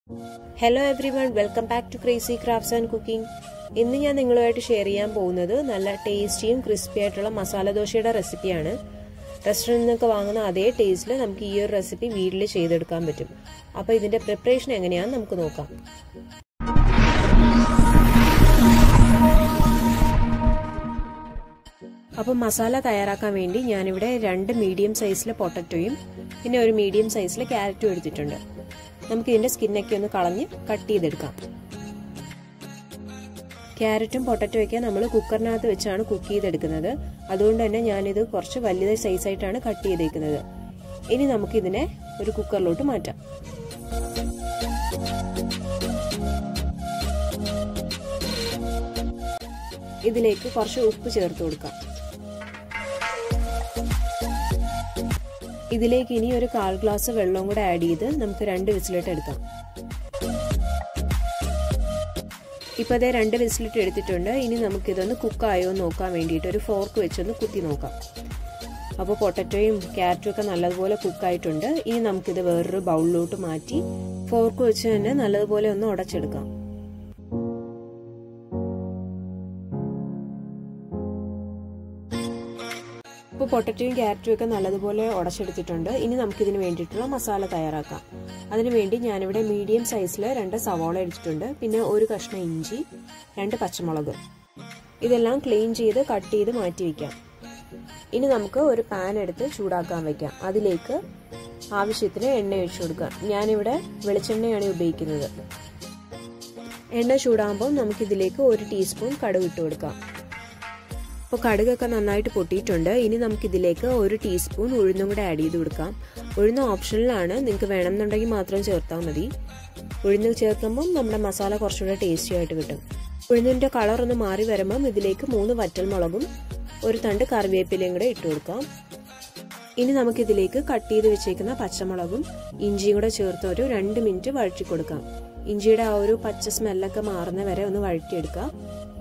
Hello everyone, welcome back to Crazy Crafts and Cooking. ഇന്ന് ഞാൻ നിങ്ങളുമായിട്ട് ഷെയർ ചെയ്യാൻ പോകുന്നത് നല്ല ടേസ്റ്റിയും ക്രിസ്പി ആയിട്ടുള്ള മസാല ദോശയുടെ റെസിപ്പിയാണ്. റെസ്റ്റോറന്റിൽ നിന്നൊക്കെ വാങ്ങുന്ന അതേ ടേസ്റ്റിൽ നമുക്ക് ഈ ഒരു റെസിപ്പി വീട്ടിൽ ചെയ്തെടുക്കാൻ പറ്റും. അപ്പോൾ ഇതിന്റെ പ്രിപ്പറേഷൻ എങ്ങനെയാണെന്ന് നമുക്ക് നോക്കാം. അപ്പോൾ മസാല തയ്യാറാക്കാൻ വേണ്ടി ഞാനിവിടെ 2 മീഡിയം സൈസിലെ പൊട്ടറ്റോയും പിന്നെ ഒരു മീഡിയം സൈസിലെ ക്യാരറ്റും എടുത്തിട്ടുണ്ട്. നമുക്ക് ഇതിന്റെ സ്കിന്നൊക്കെ ഒന്ന് കളഞ്ഞ് കട്ട് ചെയ്തെടുക്കാം. ക്യാരറ്റും പൊട്ടറ്റോയൊക്കെ നമ്മൾ കുക്കറിനകത്ത് വെച്ചാണ് കുക്ക് ചെയ്തെടുക്കുന്നത്. അതുകൊണ്ട് തന്നെ ഞാനിത് കുറച്ച് വലിയ സൈസായിട്ടാണ് കട്ട് ചെയ്തേക്കുന്നത്. ഇനി നമുക്കിതിനെ ഒരു കുക്കറിലോട്ട് മാറ്റാം. ഇതിലേക്ക് കുറച്ച് ഉപ്പ് ചേർത്ത് കൊടുക്കാം. ഇതിലേക്ക് ഇനി ഒരു 1/4 ഗ്ലാസ് വെള്ളം കൂടെ ആഡ് ചെയ്ത് നമുക്ക് 2 വിസിലിട്ട് എടുക്കാം. ഇപ്പോൾ അതേ 2 വിസിലിട്ട് എടുത്തിട്ടുണ്ട്. ഇനി നമുക്കിതൊന്ന് കുക്കായോ എന്ന് നോക്കാൻ വേണ്ടിയിട്ട് ഒരു ഫോർക്ക് വെച്ചൊന്ന് കുത്തി നോക്കാം. അപ്പോൾ പൊട്ടറ്റോയും ക്യാരറ്റും ഒക്കെ നല്ലതുപോലെ കുക്കായിട്ടുണ്ട്. ഇനി നമുക്കിത് വേറൊരു ബൗളിലോട്ട് മാറ്റി ഫോർക്ക് വെച്ച് തന്നെ നല്ലതുപോലെ ഒന്ന് ഉടച്ചെടുക്കാം. ഇപ്പോൾ പൊട്ടറ്റോയും ക്യാരറ്റും ഒക്കെ നല്ലതുപോലെ ഉടച്ചെടുത്തിട്ടുണ്ട്. ഇനി നമുക്കിതിന് വേണ്ടിയിട്ടുള്ള മസാല തയ്യാറാക്കാം. അതിനുവേണ്ടി ഞാനിവിടെ മീഡിയം സൈസിൽ 2 സവാള എടുത്തിട്ടുണ്ട്. പിന്നെ ഒരു കഷ്ണം ഇഞ്ചി, 2 പച്ചമുളക്. ഇതെല്ലാം ക്ലീൻ ചെയ്ത് കട്ട് ചെയ്ത് മാറ്റി വയ്ക്കാം. ഇനി നമുക്ക് ഒരു പാൻ എടുത്ത് ചൂടാക്കാൻ വയ്ക്കാം. അതിലേക്ക് ആവശ്യത്തിന് എണ്ണ ഒഴിച്ചു കൊടുക്കാം. ഞാനിവിടെ വെളിച്ചെണ്ണയാണ് ഉപയോഗിക്കുന്നത്. എണ്ണ ചൂടാകുമ്പോൾ നമുക്കിതിലേക്ക് 1 ടീസ്പൂൺ കടുക് ഇട്ട് കൊടുക്കാം. അപ്പോൾ കടുകൊക്കെ നന്നായിട്ട് പൊട്ടിയിട്ടുണ്ട്. ഇനി നമുക്കിതിലേക്ക് 1 ടീസ്പൂൺ ഉഴുന്നും കൂടെ ആഡ് ചെയ്ത് കൊടുക്കാം. ഉഴുന്ന് ഓപ്ഷണലാണ്, നിങ്ങൾക്ക് വേണമെന്നുണ്ടെങ്കിൽ മാത്രം ചേർത്താൽ മതി. ഉഴുന്ന് ചേർക്കുമ്പം നമ്മുടെ മസാല കുറച്ചുകൂടെ ടേസ്റ്റി ആയിട്ട് കിട്ടും. ഉഴുന്നിൻ്റെ കളർ ഒന്ന് മാറി വരുമ്പം ഇതിലേക്ക് 3 വറ്റൽമുളകും 1 തണ്ട് കറിവേപ്പിലയും കൂടെ ഇട്ട് കൊടുക്കാം. ഇനി നമുക്കിതിലേക്ക് കട്ട് ചെയ്ത് വെച്ചേക്കുന്ന പച്ചമുളകും ഇഞ്ചിയും കൂടെ ചേർത്ത് ഒരു 2 മിനിറ്റ് വഴറ്റി കൊടുക്കാം. ഇഞ്ചിയുടെ ആ ഒരു പച്ച സ്മെല്ലൊക്കെ മാറുന്ന വരെ ഒന്ന് വഴറ്റിയെടുക്കാം.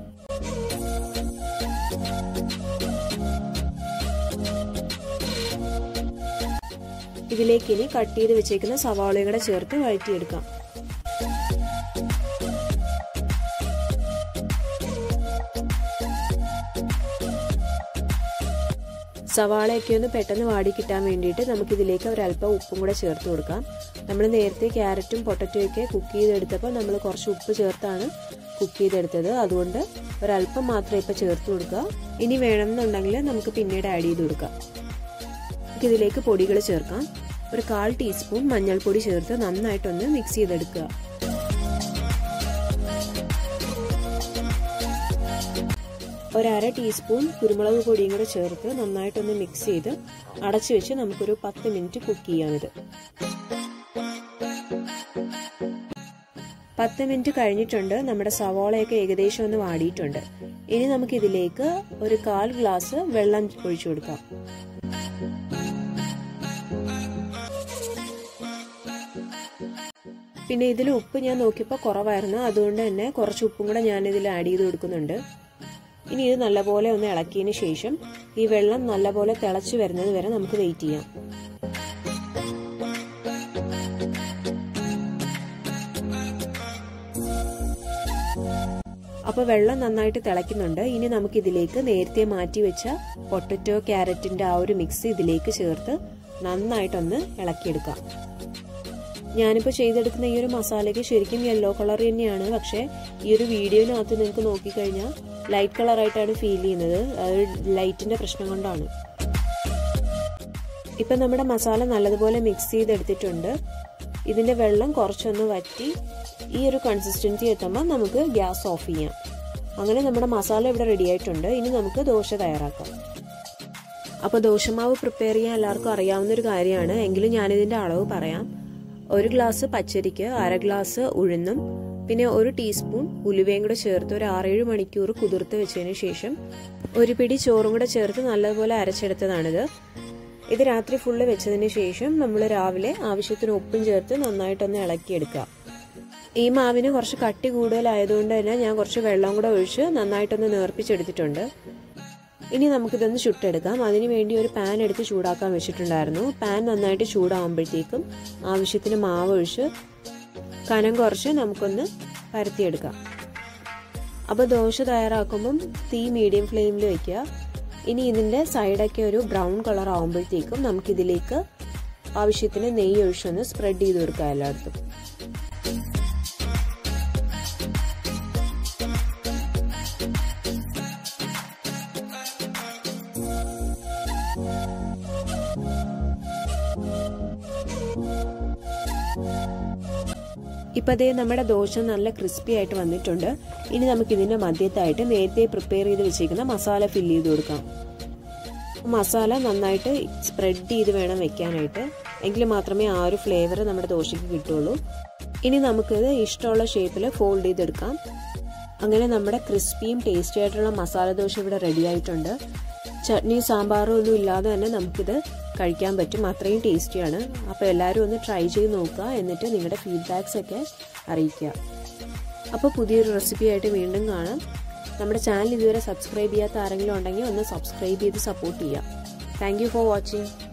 ഇതിലേക്ക് ഇനി കട്ട് ചെയ്ത് വെച്ചേക്കുന്ന സവാളയും കൂടെ ചേർത്ത് വഴറ്റിയെടുക്കാം. സവാളയൊക്കെ ഒന്ന് പെട്ടെന്ന് വാടി കിട്ടാൻ വേണ്ടിയിട്ട് നമുക്കിതിലേക്ക് ഒരല്പം ഉപ്പും കൂടെ ചേർത്ത് കൊടുക്കാം. നമ്മൾ നേരത്തെ ക്യാരറ്റും പൊട്ടറ്റോയൊക്കെ കുക്ക് ചെയ്തെടുത്തപ്പോൾ നമ്മൾ കുറച്ച് ഉപ്പ് ചേർത്താണ് കുക്ക് ചെയ്തെടുത്തത്. അതുകൊണ്ട് ഒരല്പം മാത്രം ഇപ്പോൾ ചേർത്ത് കൊടുക്കുക. ഇനി വേണമെന്നുണ്ടെങ്കിൽ നമുക്ക് പിന്നീട് ആഡ് ചെയ്ത് കൊടുക്കാം. ഇതിലേക്ക് പൊടികൾ ചേർക്കാം. ഒരു 1/4 ടീസ്പൂൺ മഞ്ഞൾപ്പൊടി ചേർത്ത് നന്നായിട്ടൊന്ന് മിക്സ് ചെയ്തെടുക്കുക. ഒരു 1/2 ടീസ്പൂൺ കുരുമുളക് പൊടിയും കൂടെ ചേർത്ത് നന്നായിട്ടൊന്ന് മിക്സ് ചെയ്ത് അടച്ചു വെച്ച് നമുക്കൊരു 10 മിനിറ്റ് കുക്ക് ചെയ്യാമിത്. 10 മിനിറ്റ് കഴിഞ്ഞിട്ടുണ്ട്. നമ്മുടെ സവാളയൊക്കെ ഏകദേശം ഒന്ന് വാടിയിട്ടുണ്ട്. ഇനി നമുക്കിതിലേക്ക് ഒരു 1/4 ഗ്ലാസ് വെള്ളം ഒഴിച്ചു കൊടുക്കാം. പിന്നെ ഇതിൽ ഉപ്പ് ഞാൻ നോക്കിയപ്പോൾ കുറവായിരുന്നു. അതുകൊണ്ട് തന്നെ കുറച്ച് ഉപ്പും കൂടെ ഞാനിതിൽ ആഡ് ചെയ്ത് കൊടുക്കുന്നുണ്ട്. ഇനി ഇത് നല്ലപോലെ ഒന്ന് ഇളക്കിയതിന് ശേഷം ഈ വെള്ളം നല്ലപോലെ തിളച്ച് വരുന്നത് വരെ നമുക്ക് വെയിറ്റ് ചെയ്യാം. അപ്പോൾ വെള്ളം നന്നായിട്ട് തിളയ്ക്കുന്നുണ്ട്. ഇനി നമുക്കിതിലേക്ക് നേരത്തെ മാറ്റി വെച്ച പൊട്ടറ്റോ ക്യാരറ്റിന്റെ ആ ഒരു മിക്സ് ഇതിലേക്ക് ചേർത്ത് നന്നായിട്ടൊന്ന് ഇളക്കിയെടുക്കാം. ഞാനിപ്പോൾ ചെയ്തെടുക്കുന്ന ഈ ഒരു മസാലയ്ക്ക് ശരിക്കും യെല്ലോ കളർ തന്നെയാണ്. പക്ഷേ ഈ ഒരു വീഡിയോയിനകത്ത് നിങ്ങൾക്ക് നോക്കിക്കഴിഞ്ഞാൽ ലൈറ്റ് കളറായിട്ടാണ് ഫീൽ ചെയ്യുന്നത്. അത് ലൈറ്റിന്റെ പ്രശ്നം കൊണ്ടാണ്. ഇപ്പം നമ്മുടെ മസാല നല്ലതുപോലെ മിക്സ് ചെയ്തെടുത്തിട്ടുണ്ട്. ഇതിന്റെ വെള്ളം കുറച്ചൊന്ന് വറ്റി ഈ ഒരു കൺസിസ്റ്റൻസി എത്തുമ്പോൾ നമുക്ക് ഗ്യാസ് ഓഫ് ചെയ്യാം. അങ്ങനെ നമ്മുടെ മസാല ഇവിടെ റെഡി ആയിട്ടുണ്ട്. ഇനി നമുക്ക് ദോശ തയ്യാറാക്കാം. അപ്പോൾ ദോശമാവ് പ്രിപ്പയർ ചെയ്യാൻ എല്ലാവർക്കും അറിയാവുന്ന ഒരു കാര്യമാണ്. എങ്കിലും ഞാനിതിന്റെ അളവ് പറയാം. 1 ഗ്ലാസ് പച്ചരിക്ക് 1/2 ഗ്ലാസ് ഉഴുന്നും പിന്നെ 1 ടീസ്പൂൺ ഉലുവയും കൂടെ ചേർത്ത് ഒരു 6-7 മണിക്കൂർ കുതിർത്ത് വെച്ചതിന് ശേഷം ഒരു പിടി ചോറും കൂടെ ചേർത്ത് നല്ലതുപോലെ അരച്ചെടുത്തതാണിത്. ഇത് രാത്രി ഫുള്ള് വെച്ചതിന് ശേഷം നമ്മൾ രാവിലെ ആവശ്യത്തിന് ഉപ്പും ചേർത്ത് നന്നായിട്ടൊന്ന് ഇളക്കിയെടുക്കുക. ഈ മാവിന് കുറച്ച് കട്ടി കൂടുതലായതുകൊണ്ട് തന്നെ ഞാൻ കുറച്ച് വെള്ളം കൂടെ ഒഴിച്ച് നന്നായിട്ടൊന്ന് നേർപ്പിച്ചെടുത്തിട്ടുണ്ട്. ഇനി നമുക്കിതൊന്ന് ചുട്ടെടുക്കാം. അതിനു വേണ്ടി ഒരു പാൻ എടുത്ത് ചൂടാക്കാൻ വെച്ചിട്ടുണ്ടായിരുന്നു. പാൻ നന്നായിട്ട് ചൂടാകുമ്പോഴത്തേക്കും ആവശ്യത്തിന് മാവ് ഒഴിച്ച് കനം കുറച്ച് നമുക്കൊന്ന് പരത്തിയെടുക്കാം. അപ്പോൾ ദോശ തയ്യാറാക്കുമ്പം തീ മീഡിയം ഫ്ലെയിമിൽ വയ്ക്കുക. ഇനി ഇതിൻ്റെ സൈഡൊക്കെ ഒരു ബ്രൗൺ കളർ ആകുമ്പോഴത്തേക്കും നമുക്കിതിലേക്ക് ആവശ്യത്തിന് നെയ്യ് ഒഴിച്ചൊന്ന് സ്പ്രെഡ് ചെയ്ത് കൊടുക്കാം എല്ലായിടത്തും. ഇപ്പോൾ അതേ നമ്മുടെ ദോശ നല്ല ക്രിസ്പി ആയിട്ട് വന്നിട്ടുണ്ട്. ഇനി നമുക്കിതിൻ്റെ മധ്യത്തായിട്ട് നേരത്തെ പ്രിപ്പയർ ചെയ്ത് വെച്ചിരിക്കുന്ന മസാല ഫില്ല് ചെയ്ത് കൊടുക്കാം. മസാല നന്നായിട്ട് സ്പ്രെഡ് ചെയ്ത് വേണം വെക്കാനായിട്ട്, എങ്കിൽ മാത്രമേ ആ ഒരു ഫ്ലേവർ നമ്മുടെ ദോശയ്ക്ക് കിട്ടുള്ളൂ. ഇനി നമുക്കിത് ഇഷ്ടമുള്ള ഷേപ്പിൽ ഫോൾഡ് ചെയ്തെടുക്കാം. അങ്ങനെ നമ്മുടെ ക്രിസ്പിയും ടേസ്റ്റി ആയിട്ടുള്ള മസാല ദോശ ഇവിടെ റെഡി ആയിട്ടുണ്ട്. ചട്നിയും സാമ്പാറും ഒന്നും ഇല്ലാതെ തന്നെ നമുക്കിത് കഴിക്കാൻ പറ്റും, അത്രയും ടേസ്റ്റിയാണ്. അപ്പോൾ എല്ലാവരും ഒന്ന് ട്രൈ ചെയ്ത് നോക്കുക, എന്നിട്ട് നിങ്ങളുടെ ഫീഡ്ബാക്സ് ഒക്കെ അറിയിക്കുക. അപ്പോൾ പുതിയൊരു റെസിപ്പി ആയിട്ട് വീണ്ടും കാണാം. നമ്മുടെ ചാനൽ ഇതുവരെ സബ്സ്ക്രൈബ് ചെയ്യാത്ത ആരെങ്കിലും ഉണ്ടെങ്കിൽ ഒന്ന് സബ്സ്ക്രൈബ് ചെയ്ത് സപ്പോർട്ട് ചെയ്യുക. Thank you for watching.